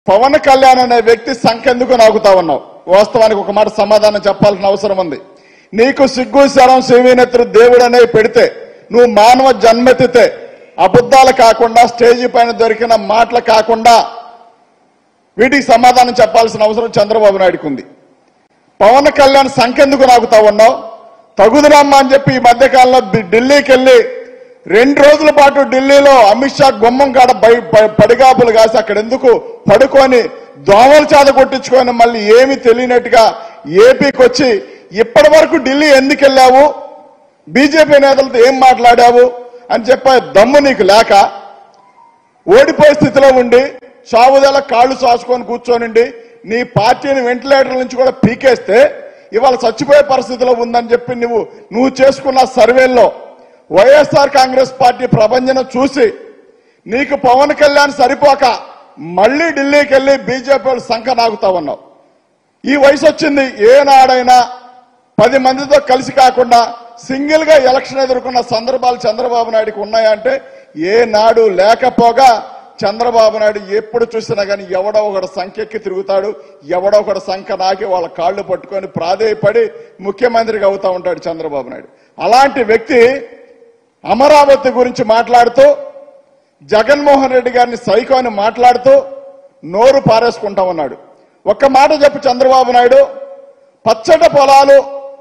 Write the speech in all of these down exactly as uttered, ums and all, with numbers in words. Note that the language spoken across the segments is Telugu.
పవన్ కళ్యాణ్ అనే వ్యక్తి సంకెందుకు నాకుతా ఉన్నావు? వాస్తవానికి ఒక మాట సమాధానం చెప్పాల్సిన అవసరం ఉంది. నీకు సిగ్గు శరం శివీనెత్తురు దేవుడు అనే పెడితే నువ్వు మానవ జన్మెత్తితే అబద్ధాలు కాకుండా స్టేజీ పైన దొరికిన మాటలు కాకుండా వీటికి సమాధానం చెప్పాల్సిన అవసరం చంద్రబాబు నాయుడుకు ఉంది. పవన్ కళ్యాణ్ సంకెందుకు నాకుతా ఉన్నావు? తగుదురమ్మా అని చెప్పి ఈ మధ్యకాలంలో ఢిల్లీకి వెళ్ళి రెండు రోజుల పాటు ఢిల్లీలో అమిత్ షా గుమ్మం కాడ పడిగాపులు కాసి అక్కడ ఎందుకు పడుకొని దోమల చేత కొట్టించుకొని మళ్ళీ ఏమి తెలియనట్టుగా ఏపీకి వచ్చి ఇప్పటి వరకు ఢిల్లీ ఎందుకు వెళ్ళావు, బీజేపీ నేతలతో ఏం మాట్లాడావు అని చెప్పే దమ్ము నీకు లేక ఓడిపోయే స్థితిలో ఉండి సావుదల కాళ్ళు సాసుకొని కూర్చోనండి నీ పార్టీని వెంటిలేటర్ల నుంచి కూడా పీకేస్తే ఇవాళ చచ్చిపోయే పరిస్థితిలో ఉందని చెప్పి నువ్వు నువ్వు చేసుకున్న సర్వేల్లో వైఎస్ఆర్ కాంగ్రెస్ పార్టీ ప్రభంజనం చూసి నీకు పవన్ కళ్యాణ్ సరిపోక మళ్ళీ ఢిల్లీకి వెళ్ళి బీజేపీ వాళ్ళు సంఖ నాగుతా ఉన్నావు. ఈ వయసు వచ్చింది, ఏనాడైనా పది మందితో కలిసి కాకుండా సింగిల్ గా ఎలక్షన్ ఎదుర్కొన్న సందర్భాలు చంద్రబాబు నాయుడుకి ఉన్నాయంటే ఏనాడు లేకపోగా చంద్రబాబు నాయుడు ఎప్పుడు చూసినా కానీ ఎవడో ఒకటి సంఖ్యకి తిరుగుతాడు, ఎవడో ఒకటి సంఖ్య నాకి వాళ్ళ కాళ్ళు పట్టుకొని ప్రాధేయపడి ముఖ్యమంత్రిగా అవుతా ఉంటాడు చంద్రబాబు నాయుడు. అలాంటి వ్యక్తి అమరావతి గురించి మాట్లాడుతూ జగన్మోహన్ రెడ్డి గారిని సైకో అని మాట్లాడుతూ నోరు పారేసుకుంటా ఉన్నాడు. ఒక్క మాట చెప్పు చంద్రబాబు నాయుడు, పచ్చట పొలాలు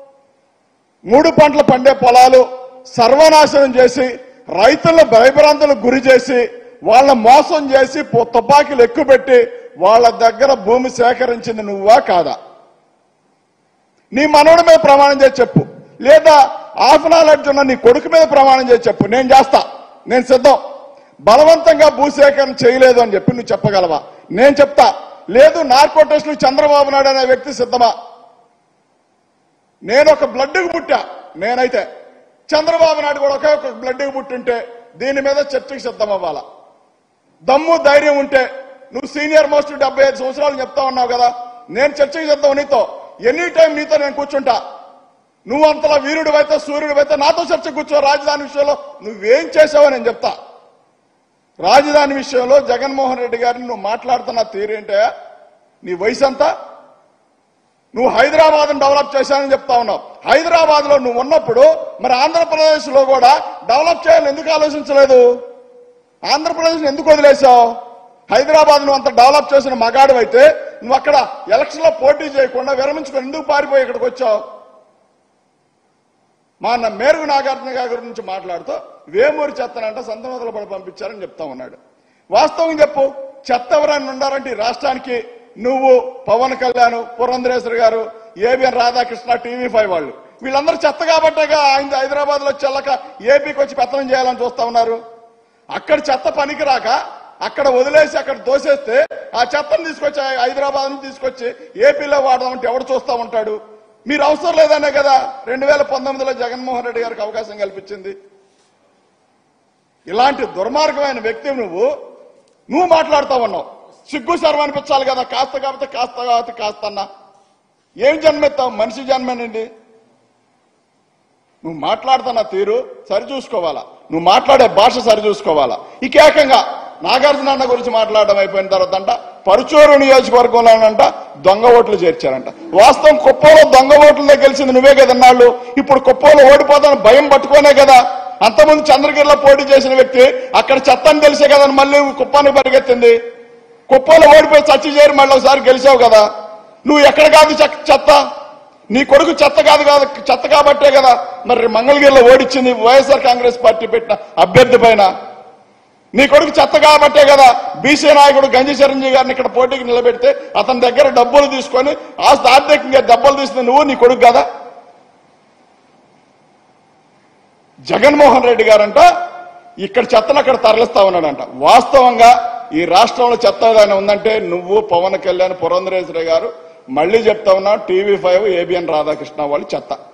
మూడు పంటలు పండే పొలాలు సర్వనాశనం చేసి రైతులను భయభ్రాంతులకు గురి చేసి వాళ్ళ మోసం చేసి తుపాకీలు ఎక్కుపెట్టి వాళ్ళ దగ్గర భూమి సేకరించింది నువ్వా కాదా? నీ మనవడి మీద ప్రమాణం చేసి చెప్పు, లేదా హాఫ్ నాలెడ్జ్ ఉన్న నీ కొడుకు మీద ప్రమాణం చేసి చెప్పు, నేను చేస్తా, నేను సిద్ధం. బలవంతంగా భూసేకరణ చేయలేదు అని చెప్పి నువ్వు చెప్పగలవా? నేను చెప్తా. లేదు నార్కో టెస్టులు చంద్రబాబు నాయుడు అనే వ్యక్తి సిద్ధమా? నేను ఒక బ్లడ్కి పుట్టా, నేనైతే చంద్రబాబు నాయుడు కూడా ఒకే ఒక బ్లడ్కి పుట్టుంటే దీని మీద చర్చకి సిద్ధం అవ్వాలా? దమ్ము ధైర్యం ఉంటే నువ్వు సీనియర్ మోస్ట్ డెబ్బై ఐదు సంవత్సరాలు చెప్తా ఉన్నావు కదా, నేను చర్చకి సిద్ధం నీతో, ఎనీ టైం నీతో నేను కూర్చుంటా. నువ్వు అంతలా వీరుడు అయితే సూర్యుడు అయితే నాతో చర్చ కూర్చో. రాజధాని విషయంలో నువ్వేం చేసావో నేను చెప్తా. రాజధాని విషయంలో జగన్మోహన్ రెడ్డి గారిని నువ్వు మాట్లాడుతున్న తీరేంటే నీ వయసు అంతా? నువ్వు హైదరాబాద్ డెవలప్ చేశానని చెప్తా ఉన్నావు. హైదరాబాద్ లో నువ్వు ఉన్నప్పుడు మరి ఆంధ్రప్రదేశ్ లో కూడా డెవలప్ చేయాలని ఎందుకు ఆలోచించలేదు? ఆంధ్రప్రదేశ్ ఎందుకు వదిలేశావు? హైదరాబాద్ నువ్వు అంత డెవలప్ చేసిన మగాడు అయితే నువ్వు అక్కడ ఎలక్షన్ లో పోటీ చేయకుండా విరమించుకొని ఎందుకు పారిపోయి ఇక్కడికి వచ్చావు? మా అన్న మేరుగు నాగార్జున గారి గురించి మాట్లాడుతూ వేమూరి చెత్తనంట సంతమతలు పడి పంపించారని చెప్తా ఉన్నాడు. వాస్తవం చెప్పు, చెత్త ఎవరైనా ఉండారంటే ఈ రాష్ట్రానికి నువ్వు, పవన్ కళ్యాణ్, పురంధరేశ్వరి గారు, ఏబిఎన్ రాధాకృష్ణ, టీవీ ఫైవ్ వాళ్ళు వీళ్ళందరూ చెత్త కాబట్టేగా ఆయన హైదరాబాద్ లో చెల్లక ఏపీకి వచ్చి పెత్తనం చేయాలని చూస్తా ఉన్నారు. అక్కడ చెత్త పనికి రాక అక్కడ వదిలేసి అక్కడ దోసేస్తే ఆ చెత్తను తీసుకొచ్చి హైదరాబాద్ నుంచి తీసుకొచ్చి ఏపీలో వాడదామంటే ఎవడు చూస్తా ఉంటాడు? మీరు అవసరం లేదనే కదా రెండు వేల పంతొమ్మిదిలో జగన్మోహన్ రెడ్డి గారికి అవకాశం కల్పించింది. ఇలాంటి దుర్మార్గమైన వ్యక్తి నువ్వు నువ్వు మాట్లాడుతా ఉన్నావు. సిగ్గు సర్వ అనిపించాలి కదా, కాస్త కాబట్టి కాస్త కాబట్టి కాస్త అన్నా ఏం జన్మెత్తావు? మనిషి జన్మనండి. నువ్వు మాట్లాడుతున్న తీరు సరిచూసుకోవాలా, నువ్వు మాట్లాడే భాష సరిచూసుకోవాలా. ఇక ఏకంగా నాగార్జున అన్న గురించి మాట్లాడడం అయిపోయిన తర్వాత అంట పరుచూరు నియోజకవర్గంలోనంట దొంగ ఓట్లు చేర్చారంట. వాస్తవం కుప్పంలో దొంగ ఓట్లతో గెలిచింది నువ్వే కదన్నాళ్ళు. ఇప్పుడు కుప్పంలో ఓడిపోతాను భయం పట్టుకోనే కదా అంతకుముందు చంద్రగిరిలో పోటీ చేసిన వ్యక్తి అక్కడ చెత్తని తెలిసే కదా మళ్ళీ కుప్పానికి పరిగెత్తింది. కుప్పంలో ఓడిపోయి చచ్చి చేరి మళ్ళీ ఒకసారి గెలిచావు కదా. నువ్వు ఎక్కడ కాదు చెత్త, నీ కొడుకు చెత్త కాదు కాదు చెత్త కాబట్టే కదా మరి మంగళగిరిలో ఓడిచ్చింది వైఎస్ఆర్ కాంగ్రెస్ పార్టీ పెట్టిన అభ్యర్థి పైన. నీ కొడుకు చెత్త కాబట్టే కదా బీసీ నాయకుడు గంజి చిరంజీవి గారిని ఇక్కడ పోటీకి నిలబెడితే అతని దగ్గర డబ్బులు తీసుకొని ఆర్థికంగా దెబ్బలు తీసిన నువ్వు, నీ కొడుకు కదా. జగన్మోహన్ రెడ్డి గారంట ఇక్కడ చెత్తను అక్కడ తరలిస్తా ఉన్నాడంట. వాస్తవంగా ఈ రాష్ట్రంలో చెత్త ఏదైనా ఉందంటే నువ్వు, పవన్ కళ్యాణ్, పురంధరేశ్వరి గారు, మళ్ళీ చెప్తా ఉన్నా టీవీ ఫైవ్, ఏబిఎన్ రాధాకృష్ణ వాళ్ళు చెత్త.